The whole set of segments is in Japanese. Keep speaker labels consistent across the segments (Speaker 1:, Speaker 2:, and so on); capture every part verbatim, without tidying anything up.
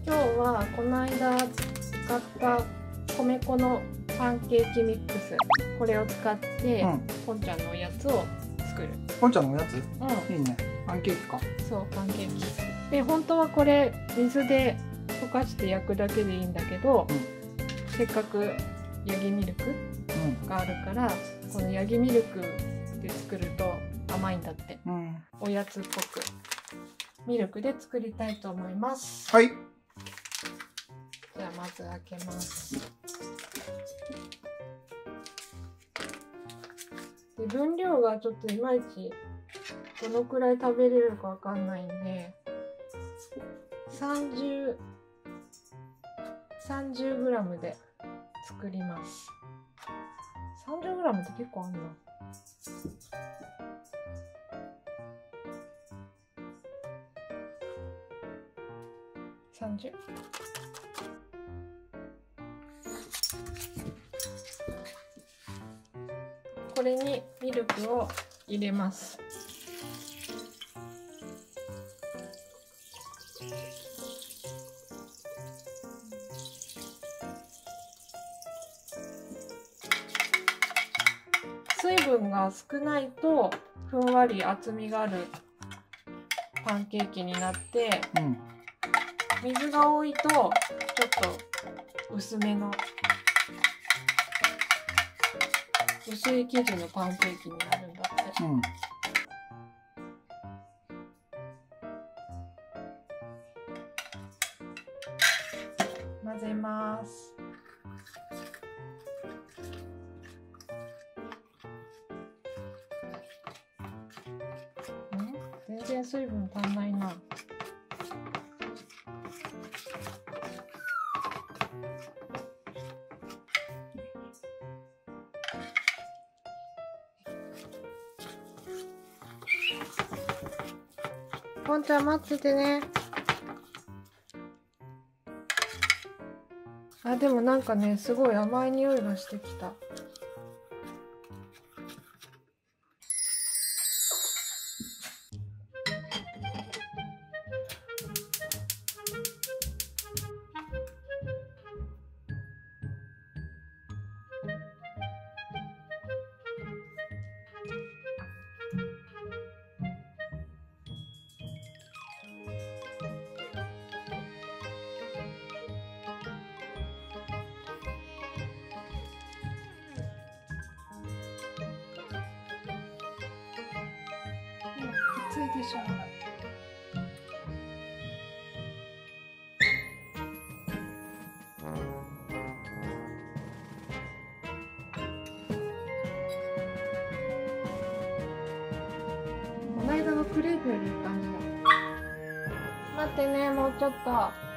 Speaker 1: 今日はこの間使った米粉のパンケーキミックス、これを使って、うん、ポンちゃんのおやつを作る。
Speaker 2: ポンちゃんのおやつ、うん、いいね。パンケーキか。
Speaker 1: そう、パンケーキで、本当はこれ水で溶かして焼くだけでいいんだけど、うん、せっかくヤギミルクがあるから、うん、このヤギミルクで作ると甘いんだって、うん、おやつっぽくミルクで作りたいと思います。
Speaker 2: はい。
Speaker 1: じゃあまず開けます。で、分量がちょっといまいちどのくらい食べれるかわかんないんで、さんじゅう、さんじゅうグラムで作ります。さんじゅうグラムって結構あんな。さんじゅう。これにミルクを入れます。水分が少ないとふんわり厚みがあるパンケーキになって、うん、水が多いとちょっと薄めの薄い生地のパンケーキになるんだって。うん、混ぜます。ん？全然水分足んないな。ポンちゃん待っててね。あ、でもなんかね、すごい甘い匂いがしてきた。ついてしまう。この間のクレープよりいい感じだ。待ってね、もうちょっと。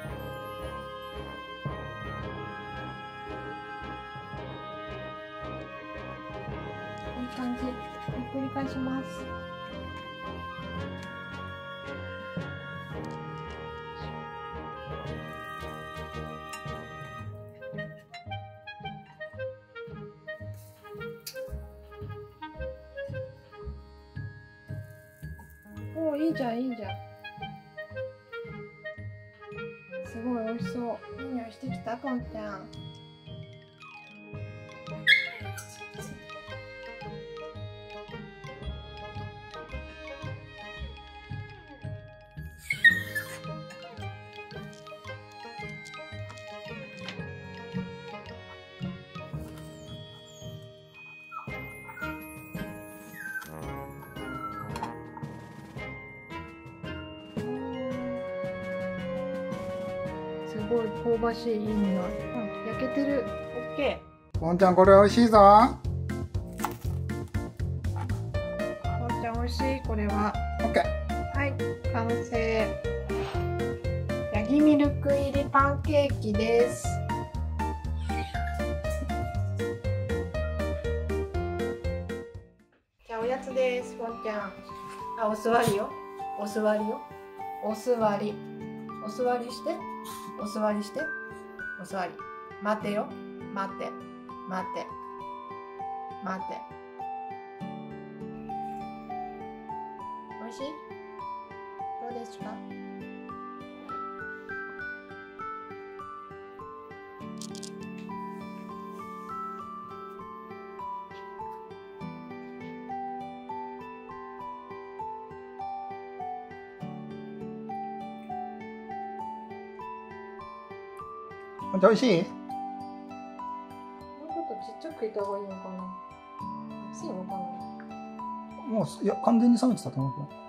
Speaker 1: いい感じ。ひっくり返します。おお、いいじゃん、いいじゃん。すごい美味しそう。いい匂いしてきた、ポンちゃん。すごい香ばしいいい匂い。うん、焼けてる。オッケ
Speaker 2: ー。ポンちゃんこれ美味しいぞ。
Speaker 1: ポンちゃん美味しい。これは。
Speaker 2: オッケー。
Speaker 1: はい、完成。ヤギミルク入りパンケーキです。じゃあおやつです。ポンちゃん。あ、お座りよ。お座りよ。お座り。お座りして。お座りして。お座り。待てよ。待って。待って。待って。おいしい？どうですか？
Speaker 2: パンちゃん美味しい？
Speaker 1: もうちょっとちっちゃくいた方がいいのかな。熱いのかな。
Speaker 2: もういや完全に冷めてたと思うけど。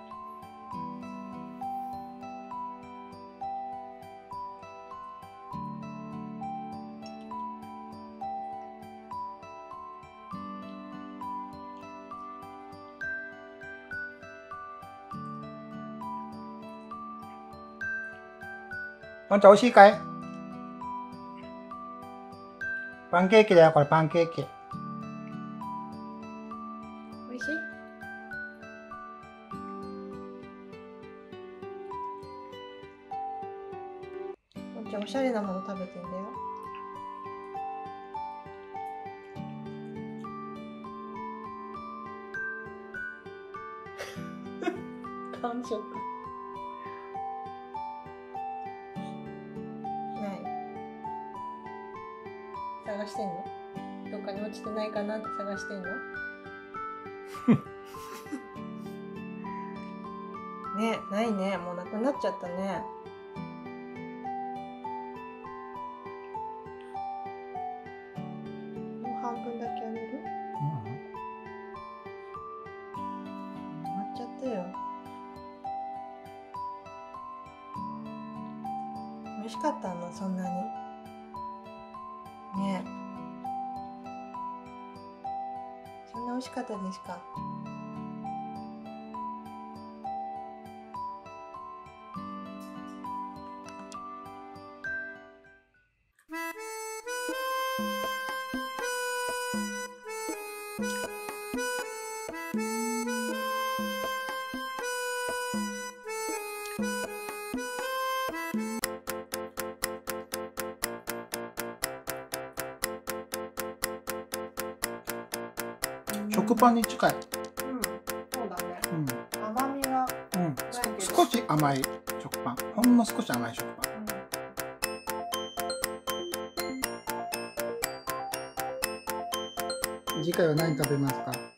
Speaker 2: パンちゃん美味しいかい？パンケーキだよこれパンケーキ。
Speaker 1: 美味しい？もんちゃんおしゃれなもの食べてんだよ。完食。探してんの？どっかに落ちてないかなって探してんの？ね、ないね。もうなくなっちゃったね。もう半分だけあげる？うん。埋まっちゃったよ。美味しかったの？そんなに。ねえ、そんな美味しかったですか？
Speaker 2: 食パンに近い。
Speaker 1: うん、そうだね。
Speaker 2: うん。
Speaker 1: 甘みが
Speaker 2: うん。
Speaker 1: ないけど
Speaker 2: 少し甘い食パン。ほんの少し甘い食パン。次回は何食べますか？